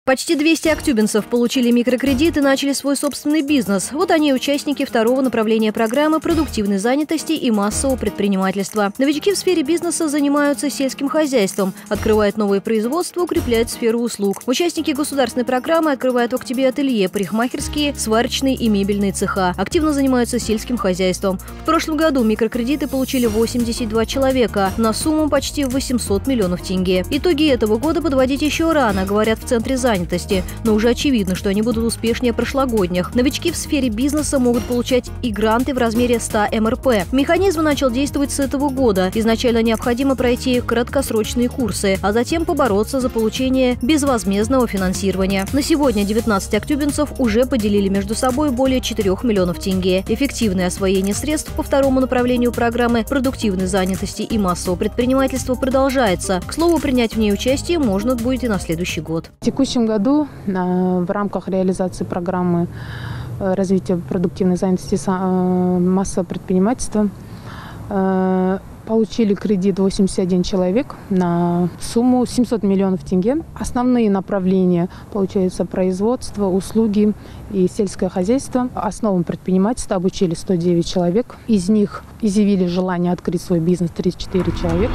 Почти 200 актюбинцев получили микрокредит и начали свой собственный бизнес. Вот они и участники второго направления программы продуктивной занятости и массового предпринимательства. Новички в сфере бизнеса занимаются сельским хозяйством, открывают новые производства, укрепляют сферу услуг. Участники государственной программы открывают в октябре ателье, парикмахерские, сварочные и мебельные цеха. Активно занимаются сельским хозяйством. В прошлом году микрокредиты получили 82 человека на сумму почти 800 миллионов тенге. Итоги этого года подводить еще рано, говорят в Центре занятости. Но уже очевидно, что они будут успешнее прошлогодних. Новички в сфере бизнеса могут получать и гранты в размере 100 МРП. Механизм начал действовать с этого года. Изначально необходимо пройти краткосрочные курсы, а затем побороться за получение безвозмездного финансирования. На сегодня 19 актюбинцев уже поделили между собой более 4 миллионов тенге. Эффективное освоение средств по второму направлению программы продуктивной занятости и массового предпринимательства продолжается. К слову, принять в ней участие можно будет и на следующий год. В текущем году в рамках реализации программы развития продуктивной занятости и массового предпринимательства получили кредит 81 человек на сумму 700 миллионов тенге. Основные направления, получается, производство, услуги и сельское хозяйство. Основам предпринимательства обучили 109 человек. Из них изъявили желание открыть свой бизнес 34 человека.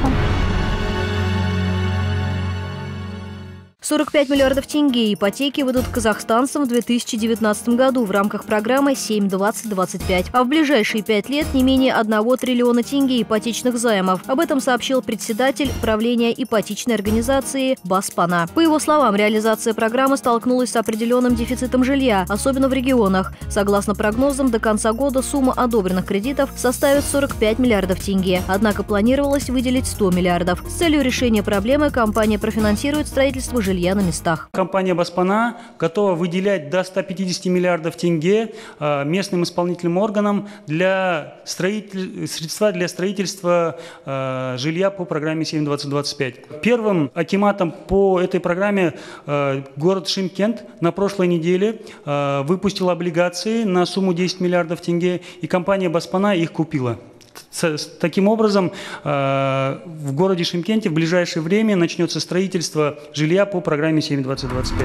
45 миллиардов тенге ипотеки выдадут казахстанцам в 2019 году в рамках программы 7-20-25. А в ближайшие 5 лет не менее 1 триллиона тенге ипотечных займов. Об этом сообщил председатель правления ипотечной организации Баспана. По его словам, реализация программы столкнулась с определенным дефицитом жилья, особенно в регионах. Согласно прогнозам, до конца года сумма одобренных кредитов составит 45 миллиардов тенге. Однако планировалось выделить 100 миллиардов. С целью решения проблемы компания профинансирует строительство жилья на местах. Компания Баспана готова выделять до 150 миллиардов тенге местным исполнительным органам для средства для строительства жилья по программе 7-20-25. Первым акиматом по этой программе город Шымкент на прошлой неделе выпустил облигации на сумму 10 миллиардов тенге, и компания Баспана их купила. Таким образом, в городе Шымкенте в ближайшее время начнется строительство жилья по программе 7-20-25.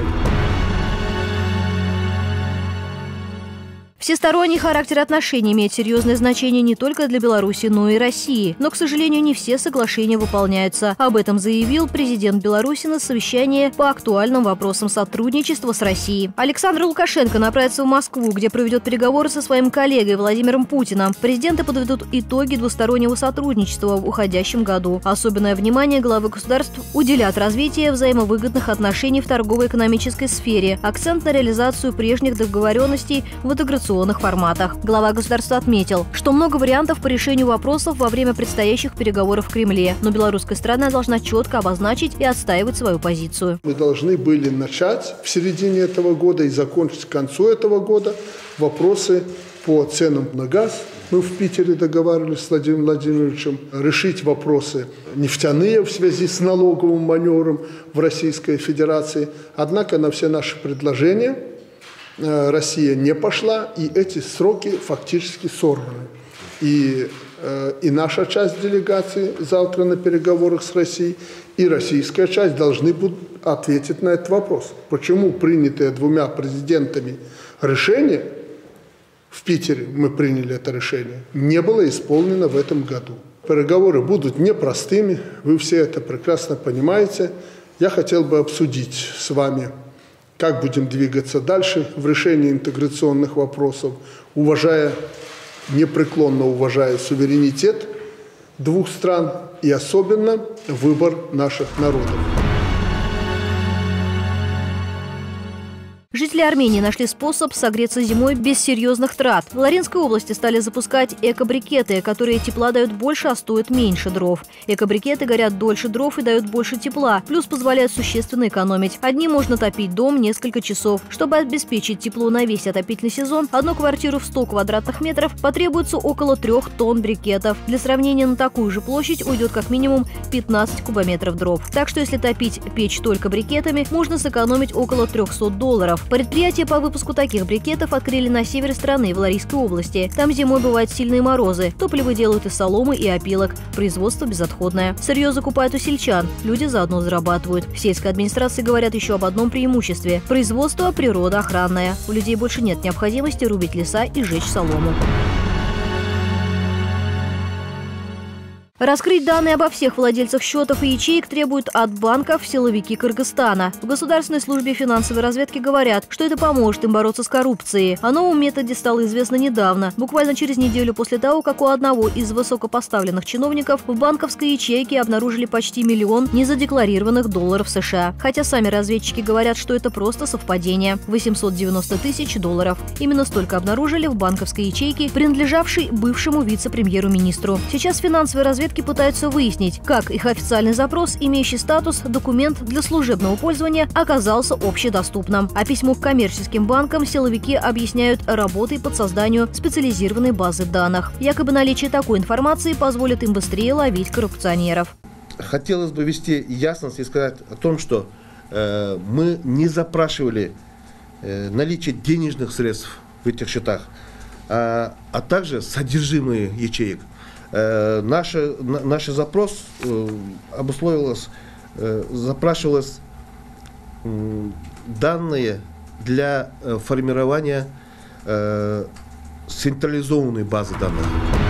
Всесторонний характер отношений имеет серьезное значение не только для Беларуси, но и России. Но, к сожалению, не все соглашения выполняются. Об этом заявил президент Беларуси на совещании по актуальным вопросам сотрудничества с Россией. Александр Лукашенко направится в Москву, где проведет переговоры со своим коллегой Владимиром Путиным. Президенты подведут итоги двустороннего сотрудничества в уходящем году. Особенное внимание главы государств уделят развитию взаимовыгодных отношений в торгово-экономической сфере. Акцент на реализацию прежних договоренностей в интеграционных форматах. Глава государства отметил, что много вариантов по решению вопросов во время предстоящих переговоров в Кремле, но белорусская сторона должна четко обозначить и отстаивать свою позицию. Мы должны были начать в середине этого года и закончить к концу этого года вопросы по ценам на газ. Мы в Питере договаривались с Владимиром Владимировичем решить вопросы нефтяные в связи с налоговым маневром в Российской Федерации. Однако на все наши предложения Россия не пошла, и эти сроки фактически сорваны. И наша часть делегации завтра на переговорах с Россией, и российская часть должны будут ответить на этот вопрос. Почему принятое 2 президентами решение, в Питере мы приняли это решение, не было исполнено в этом году. Переговоры будут непростыми, вы все это прекрасно понимаете. Я хотел бы обсудить с вами, как будем двигаться дальше в решении интеграционных вопросов, непреклонно уважая суверенитет двух стран и особенно выбор наших народов. Жители Армении нашли способ согреться зимой без серьезных трат. В Ларинской области стали запускать эко-брикеты, которые тепла дают больше, а стоят меньше дров. Эко-брикеты горят дольше дров и дают больше тепла, плюс позволяют существенно экономить. Одним можно топить дом несколько часов. Чтобы обеспечить тепло на весь отопительный сезон, одну квартиру в 100 квадратных метров потребуется около 3 тонн брикетов. Для сравнения, на такую же площадь уйдет как минимум 15 кубометров дров. Так что если топить печь только брикетами, можно сэкономить около $300. Предприятие по выпуску таких брикетов открыли на севере страны, в Ларийской области. Там зимой бывают сильные морозы. Топливо делают из соломы и опилок. Производство безотходное. Сырье закупают у сельчан. Люди заодно зарабатывают. В сельской администрации говорят еще об одном преимуществе. Производство природоохранное. У людей больше нет необходимости рубить леса и жечь солому. Раскрыть данные обо всех владельцах счетов и ячеек требуют от банков силовики Кыргызстана. В Государственной службе финансовой разведки говорят, что это поможет им бороться с коррупцией. О новом методе стало известно недавно, буквально через неделю после того, как у одного из высокопоставленных чиновников в банковской ячейке обнаружили почти $1 миллион незадекларированных долларов США. Хотя сами разведчики говорят, что это просто совпадение. 890 тысяч долларов. Именно столько обнаружили в банковской ячейке, принадлежавшей бывшему вице-премьеру-министру. Сейчас финансовая разведка пытаются выяснить, как их официальный запрос, имеющий статус «документ для служебного пользования», оказался общедоступным. А письмо к коммерческим банкам силовики объясняют работой под созданию специализированной базы данных. Якобы наличие такой информации позволит им быстрее ловить коррупционеров. Хотелось бы ввести ясность и сказать о том, что мы не запрашивали наличие денежных средств в этих счетах, а также содержимое ячеек. Наш запрос запрашивалось данные для формирования централизованной базы данных.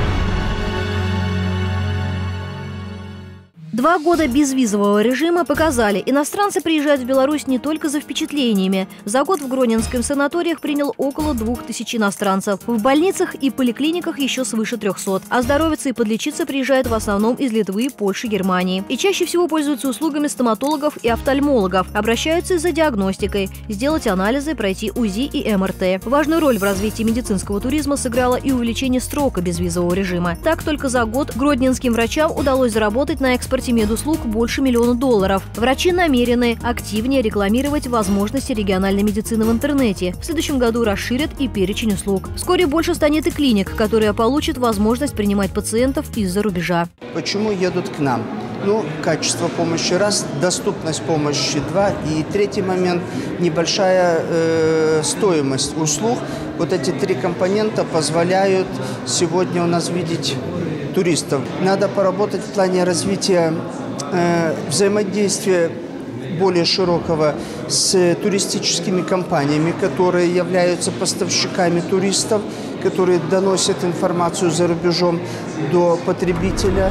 2 года безвизового режима показали, иностранцы приезжают в Беларусь не только за впечатлениями. За год в Гронинском санаториях принял около 2000 иностранцев. В больницах и поликлиниках еще свыше 300. Оздоровиться и подлечиться приезжают в основном из Литвы, Польши, Германии. И чаще всего пользуются услугами стоматологов и офтальмологов. Обращаются за диагностикой, сделать анализы, пройти УЗИ и МРТ. Важную роль в развитии медицинского туризма сыграло и увеличение срока безвизового режима. Так, только за год гродненским врачам удалось заработать на экспорте медуслуг больше $1 миллиона. Врачи намерены активнее рекламировать возможности региональной медицины в интернете. В следующем году расширят и перечень услуг. Вскоре больше станет и клиник, которые получат возможность принимать пациентов из-за рубежа. Почему едут к нам? Качество помощи раз, доступность помощи два, и третий момент – небольшая стоимость услуг. Вот эти 3 компонента позволяют сегодня у нас видеть туристов. Надо поработать в плане развития взаимодействия более широкого с туристическими компаниями, которые являются поставщиками туристов, которые доносят информацию за рубежом до потребителя.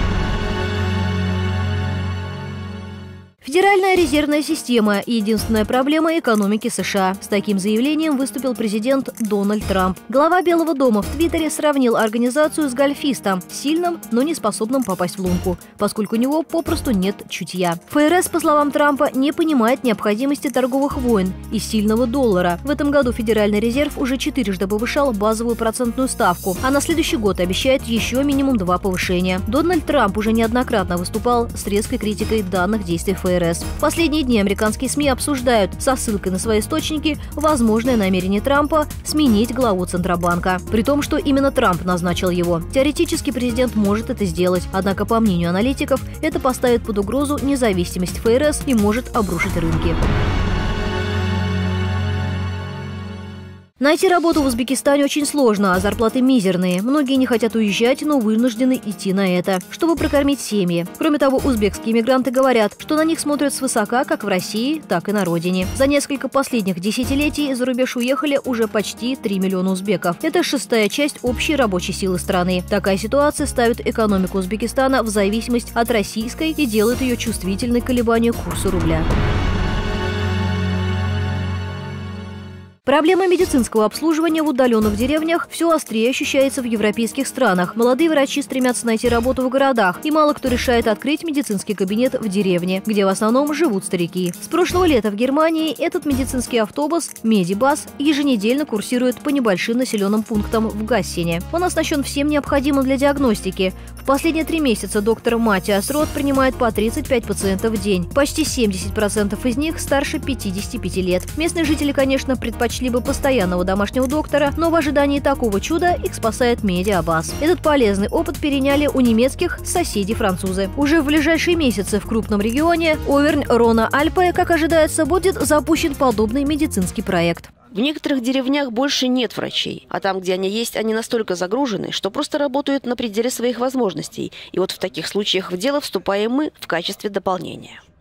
Федеральная резервная система – единственная проблема экономики США. С таким заявлением выступил президент Дональд Трамп. Глава Белого дома в Твиттере сравнил организацию с гольфистом, сильным, но не способным попасть в лунку, поскольку у него попросту нет чутья. ФРС, по словам Трампа, не понимает необходимости торговых войн и сильного доллара. В этом году Федеральный резерв уже 4-жды повышал базовую процентную ставку, а на следующий год обещает еще минимум 2 повышения. Дональд Трамп уже неоднократно выступал с резкой критикой данных действий ФРС. В последние дни американские СМИ обсуждают со ссылкой на свои источники возможное намерение Трампа сменить главу Центробанка. При том, что именно Трамп назначил его. Теоретически президент может это сделать, однако, по мнению аналитиков, это поставит под угрозу независимость ФРС и может обрушить рынки. Найти работу в Узбекистане очень сложно, а зарплаты мизерные. Многие не хотят уезжать, но вынуждены идти на это, чтобы прокормить семьи. Кроме того, узбекские мигранты говорят, что на них смотрят свысока как в России, так и на родине. За несколько последних десятилетий за рубеж уехали уже почти 3 миллиона узбеков. Это 6-я часть общей рабочей силы страны. Такая ситуация ставит экономику Узбекистана в зависимость от российской и делает ее чувствительной к колебанию курса рубля. Проблема медицинского обслуживания в удаленных деревнях все острее ощущается в европейских странах. Молодые врачи стремятся найти работу в городах, и мало кто решает открыть медицинский кабинет в деревне, где в основном живут старики. С прошлого лета в Германии этот медицинский автобус «Медибас» еженедельно курсирует по небольшим населенным пунктам в Гассене. Он оснащен всем необходимым для диагностики. В последние 3 месяца доктор Матиас Рот принимает по 35 пациентов в день. Почти 70% из них старше 55 лет. Местные жители, конечно, предпочитают врач, либо постоянного домашнего доктора, но в ожидании такого чуда их спасает Медиабас. Этот полезный опыт переняли у немецких соседей-французы. Уже в ближайшие месяцы в крупном регионе Овернь-Рона-Альпе, как ожидается, будет запущен подобный медицинский проект. В некоторых деревнях больше нет врачей, а там, где они есть, они настолько загружены, что просто работают на пределе своих возможностей. И вот в таких случаях в дело вступаем мы в качестве дополнения.